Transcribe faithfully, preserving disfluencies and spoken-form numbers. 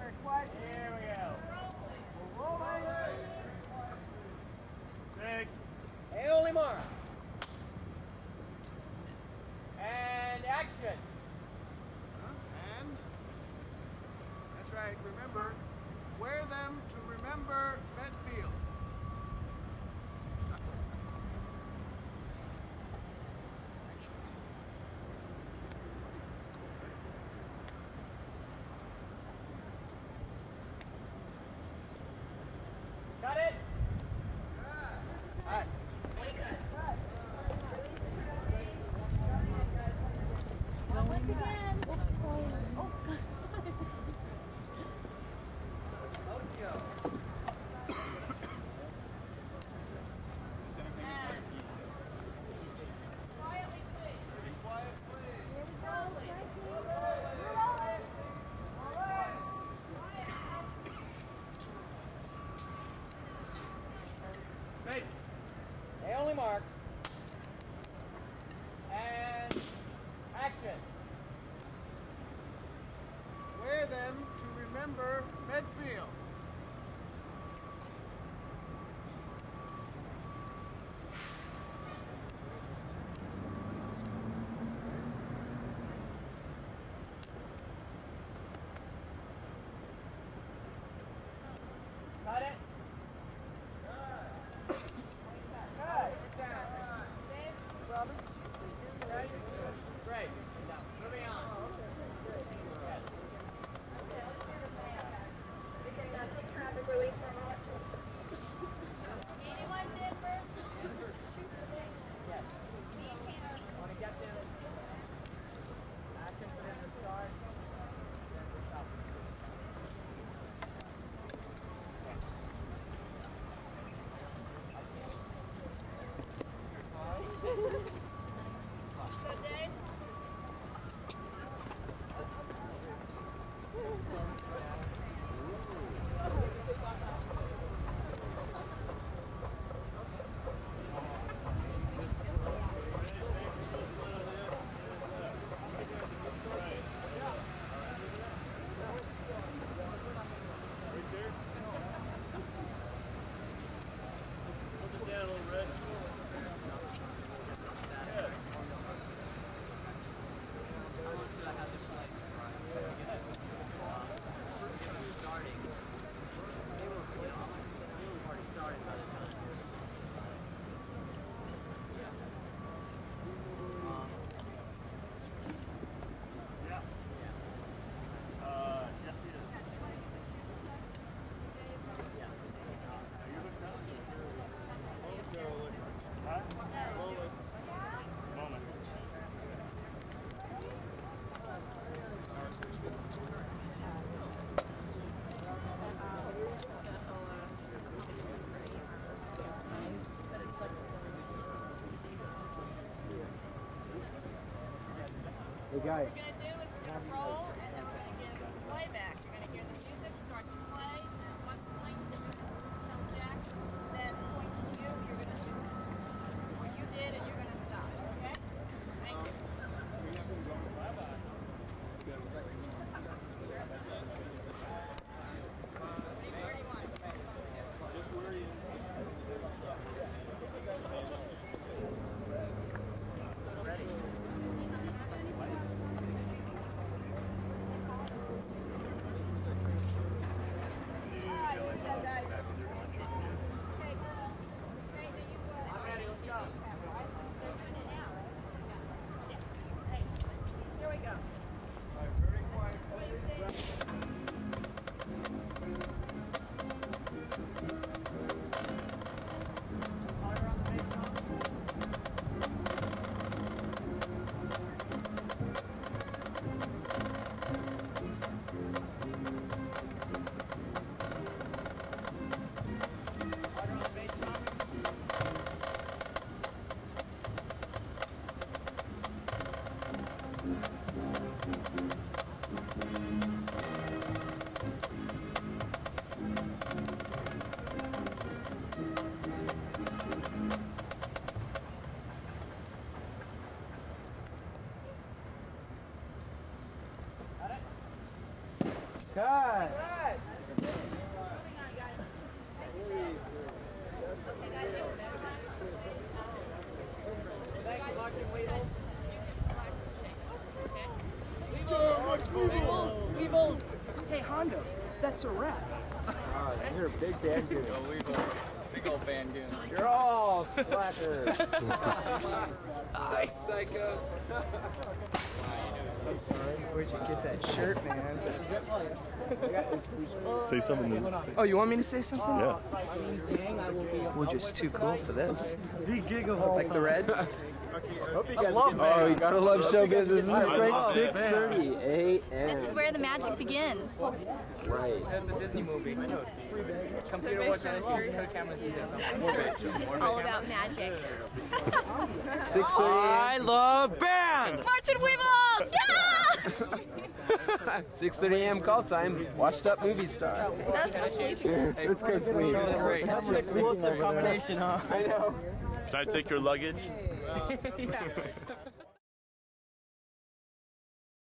Here we go. We're rolling. Big. Only mark. And action. And that's right. Remember, wear them to remember Medfield. Got it. All right. Once again. Quietly, please. Quiet, please. Rolling. Great. They only mark. And action. Wear them to remember Medfield. Cut it. Robert, did you see his Great. Great. Now, moving on. Yes. Traffic relief for a moment. Anyone did first? Shoot the thing. Yes. Me and Hannah. Want to get them? Action for them to start. Then we'll stop. So, Dave? Hey guys. What we're going to do is we're going to roll and then we're going to give playback. You're going to hear the music start to play. There's one point to tell Jack, then point to you. You're going to do what you did and you're going to stop. Okay? Thank you. Where do you want? Cut. Weevils! Weevils! Hey, Hondo, that's a wrap. Oh, you're a big band goon. Go Weevils. Big old band goon. You're all slackers. Hi, psycho. I'm sorry. Where'd you get that shirt, man? Say something new. Oh, you want me to say something? Yeah. We're just too cool for this. He giggle. Like the Reds? I love oh, you gotta love show business. This is great. six thirty a m This is where the magic begins. Right. That's a Disney movie. Come through to watch this. Use code cameras and do something. More bass drum. It's all about magic. six thirty. I love band! Marching Weevils! Yeah! six thirty a m call time. Washed up movie star. Let's go sleep. Let's go sleep. That's an explosive combination, huh? I know. Can I take your luggage? Yeah.